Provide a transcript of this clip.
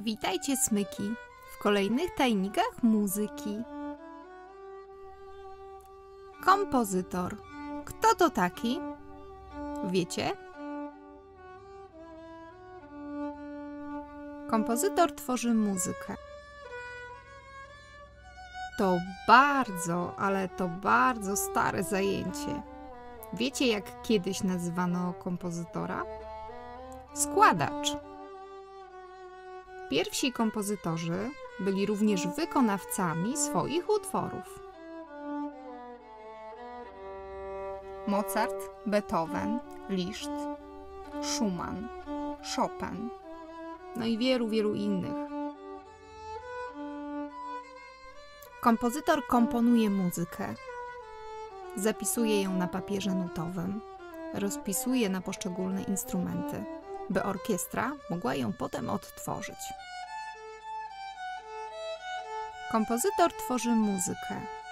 Witajcie, smyki, w kolejnych tajnikach muzyki. Kompozytor. Kto to taki? Wiecie? Kompozytor tworzy muzykę. To bardzo, ale to bardzo stare zajęcie. Wiecie, jak kiedyś nazywano kompozytora? Składacz. Pierwsi kompozytorzy byli również wykonawcami swoich utworów. Mozart, Beethoven, Liszt, Schumann, Chopin, no i wielu innych. Kompozytor komponuje muzykę, zapisuje ją na papierze nutowym, rozpisuje na poszczególne instrumenty, by orkiestra mogła ją potem odtworzyć. Kompozytor tworzy muzykę,